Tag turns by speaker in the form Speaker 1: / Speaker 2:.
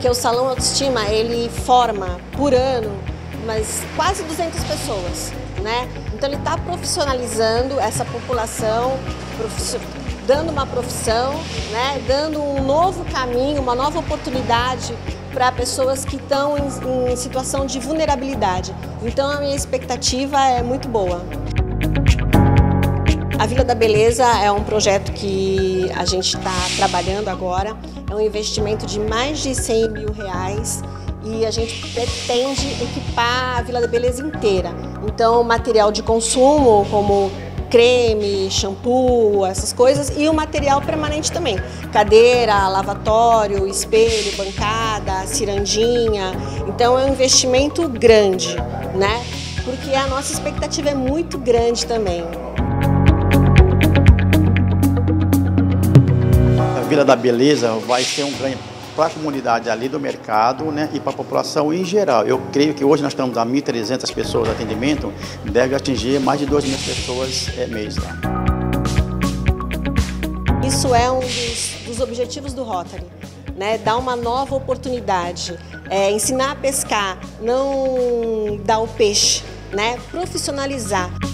Speaker 1: porque o Salão Autoestima, ele forma por ano mas quase 200 pessoas, né? Então ele está profissionalizando essa população, dando uma profissão, né? Dando um novo caminho, uma nova oportunidade para pessoas que estão em situação de vulnerabilidade. Então a minha expectativa é muito boa. A Vila da Beleza é um projeto que a gente está trabalhando agora, é um investimento de mais de R$100 mil e a gente pretende equipar a Vila da Beleza inteira. Então, material de consumo como creme, shampoo, essas coisas, e o material permanente também. Cadeira, lavatório, espelho, bancada, cirandinha. Então é um investimento grande, né? Porque a nossa expectativa é muito grande também.
Speaker 2: A Vila da Beleza vai ser um ganho para a comunidade ali do mercado, né, e para a população em geral. Eu creio que hoje nós estamos a 1.300 pessoas de atendimento, deve atingir mais de 2.000 pessoas mês. Tá?
Speaker 1: Isso é um dos objetivos do Rotary, né, dar uma nova oportunidade, ensinar a pescar, não dar o peixe, né, profissionalizar.